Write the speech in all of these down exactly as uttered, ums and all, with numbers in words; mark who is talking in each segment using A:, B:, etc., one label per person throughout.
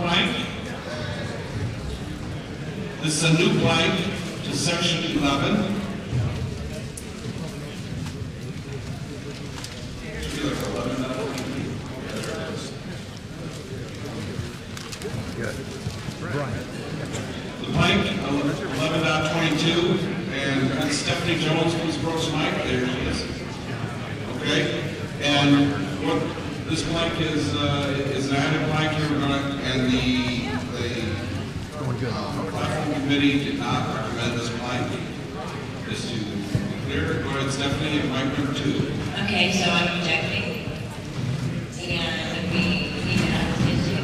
A: blank. This is a new blank to section eleven. Should be like eleven now.
B: Good. Brian.
A: The blank, eleven dot twenty-two, and Stephanie Jones, please approach the mic. There she is. Okay, and what this blank is uh, is an added blank here. We're gonna, and the the uh, platform committee did not recommend this blank. Just to be clear, go ahead, Stephanie, and mic number two.
C: Okay, so I'm objecting, and we need to have this issue.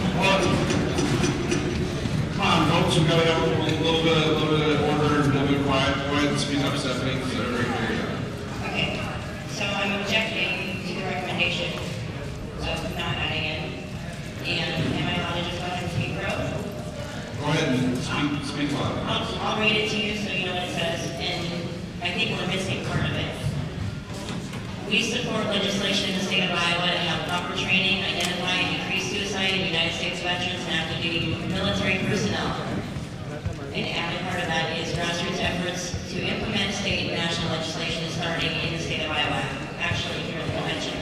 A: Come on, folks, we gotta have a little bit, a little bit of order, a little bit of quiet. Go ahead and speak up, Stephanie. So everybody can hear you.
C: Okay, so I'm objecting to the recommendation of not adding it. And am I allowed to just go ahead and speak, bro?
A: Go ahead and speak, speak loud.
C: I'll, I'll read it to you so you know what it says, and I think we're missing part of it. We support legislation in the state of Iowa to have proper training, identify and decrease suicide in United States veterans and active duty military personnel. An added part of that is grassroots efforts to implement state and national legislation starting in the state of Iowa, actually here in the conventions.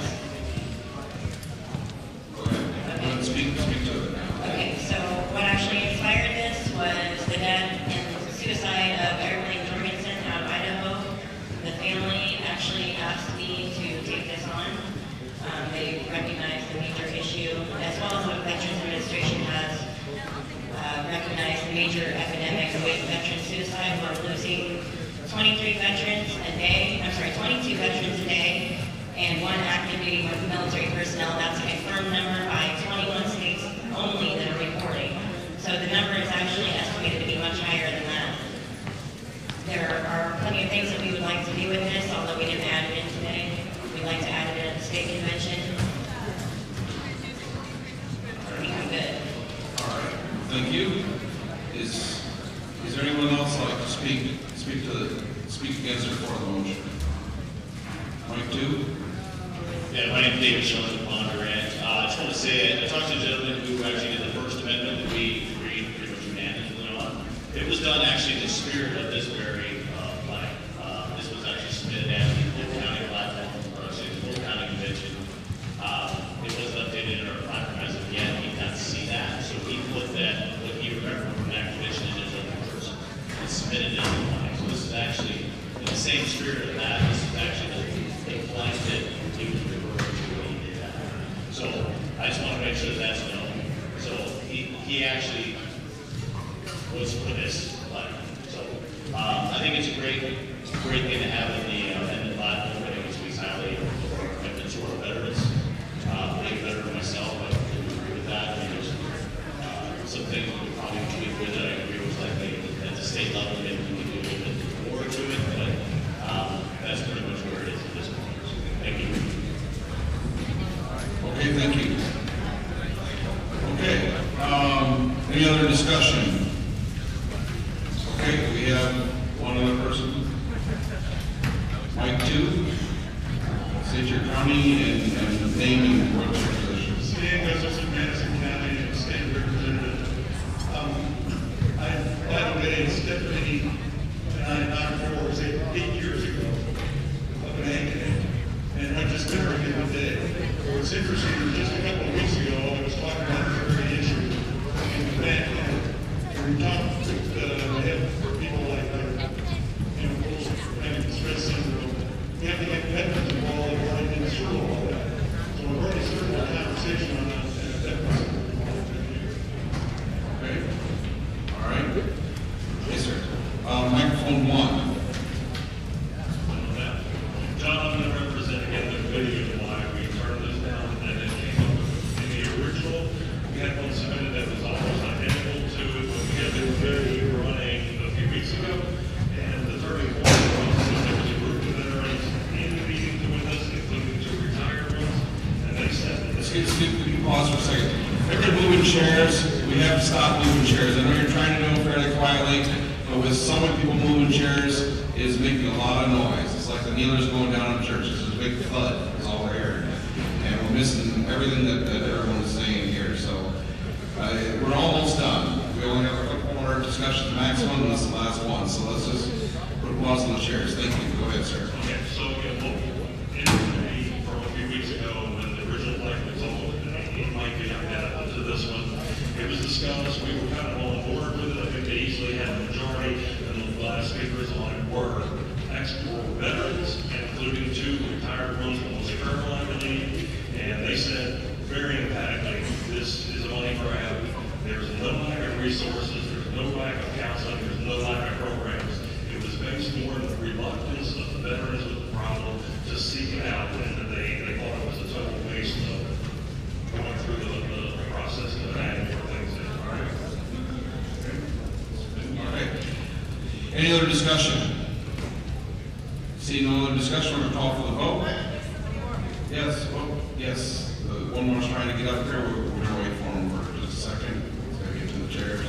A: Go ahead. Go ahead and speak, speak to it.
C: Okay, so what actually inspired this was the death and suicide of Erik Jorgensen out of Idaho. The family actually asked me to take this on. Um, they recognize the major issue, as well as what Veterans Administration has uh, recognized the major epidemic with veteran suicide. We're losing twenty-three veterans a day, I'm sorry, twenty-two veterans a day, and one active duty military personnel. That's a confirmed number by twenty-one states only that are reporting. So the number is actually estimated to be much higher than that. There are plenty of things that we would like to do with this, although we didn't add it in today. We'd like to add it at the state convention. I think I'm good.
A: All right, thank you. Is is there anyone else like to speak speak to the speak against or for the motion? Mike two.
D: Yeah, my name is David Schultz from Bondurant. Uh, I just want to say, I talked to a gentleman who actually did the first amendment that we agreed pretty much unanimously on. It was done actually in the spirit of this very uh, line. Uh, this was actually submitted as the full county platform, or actually the full county convention. Uh, it wasn't updated in our platform as of yet. He did not see that, so he put that, what he remembered from that convention in his own words, and submitted it as a line. So this is actually in the same spirit of that. This is actually the, the line that he was referring to when he did that. So I just want to make sure that that's known. So he, he actually was for this line. So um, I think it's a great, great thing to have in the uh, in the platform. I think it speaks highly of our commitment to our veterans. Uh, being a veteran myself, I agree with that. I mean, there's uh, some things we probably tweak with that I agree with, like maybe at the state level, maybe we can do a little bit more to it, but um, that's pretty much where it is at this point. Thank you.
A: Okay, thank you. Okay, um, any other discussion? Okay, we have one other person. Mike two. State your county and, and name and what your position.
E: State Justice Madison County and State Representative. Um, I advocated Stephanie and I knocked four, say, eight years ago of an accident, and I just never get a day. What's interesting is just a couple of weeks ago, I was talking about this very issue in the back, and we talked with uh, for people like uh, you know, those having stress syndrome. We have to get veterans involved in running in through all that. So we've already started a conversation on that.
A: Okay. All right. Yes, sir. Uh, microphone one.
E: John, I'm the representative of the video why we turned this down, and it came up in the original. We had one submitted that was almost identical to it, but we had the video we were running a few weeks ago, and the turning point was that there was a group of veterans in the meeting doing this, including two retired ones, and they said that
A: Let's get, let's get, pause for a second. If they're moving chairs, we have to stop moving chairs. I know you're trying to do it fairly quietly, but with so many people moving chairs, it's making a lot of noise. It's like the kneelers going down in churches. There's a big thud, is all we're hearing. And we're missing everything that, that everyone is saying here. So uh, put a pause on the chairs. Thank you. Go ahead, sir.
E: Okay, so, yeah, well, in the meeting from a few weeks ago, when the original plan was over, it might be identical to this one, it was discussed, we were kind of on board with it. I think they easily had a majority, and the last speakers on it were ex-war veterans, including two retired ones from the colonel, I believe, and they said very emphatically, this is a money grab. There's no lack of resources, there's no lack of counseling, there's no lack of programs. It was based more on the reluctance of the veterans with the problem to seek it out, and they, they thought it was a total waste of going through the, the process of adding more things in. All right.
A: All right. Any other discussion? Seeing no other discussion, we're going to call for the vote. Yes, vote. Yes. The one more's trying to get up there. We're, we're going to wait for him for just a second. He's got to get to the chairs.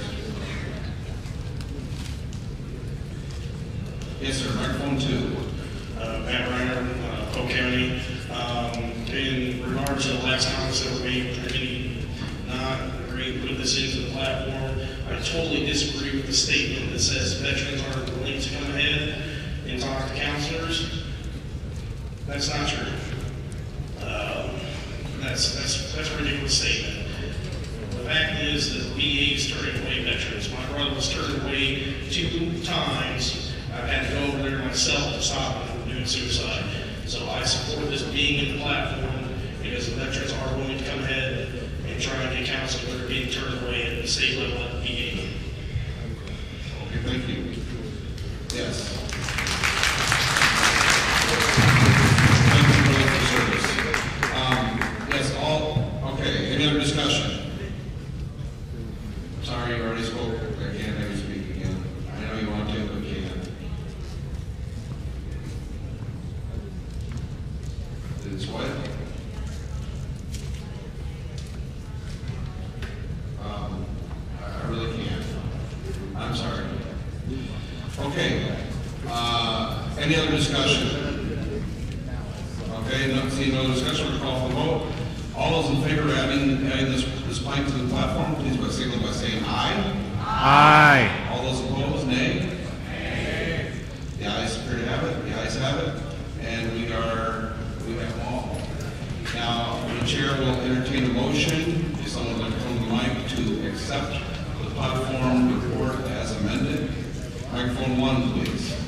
A: Yes, sir. Microphone two.
F: Uh, Matt Reiner, uh, Polk County. Um, in regards to the last comments that were made, I did not agree to put this into the platform. I totally disagree with the statement that says veterans aren't willing to come ahead and talk to counselors. That's not true. Um, that's, that's, that's a ridiculous statement. The fact is that V A is turning away veterans. My brother was turned away two times. I've had to go over there myself to stop him from doing suicide. So I support this being in the platform because the veterans are willing to come ahead and try and get counseling that are being turned away at the state level at the V A.
A: Okay, thank you. Yes. Thank you for the service. Um, yes, all, okay, any other discussion? Sorry, you already spoke. I can't have you speak again. I know you want to, but you can't. It's what? Um, I really can't. I'm sorry. Okay. Uh, any other discussion? Okay, no, seeing no discussion, we'll call for the vote. All those in favor of adding, adding this, this plank to the platform, please by signal by saying aye.
B: Aye.
A: All those opposed, nay. Nay. The ayes appear to have it. The ayes have it. And we are, we have them all. Now, the chair will entertain a motion, if someone would like to come to the mic, to accept the platform report as amended. Microphone one, please.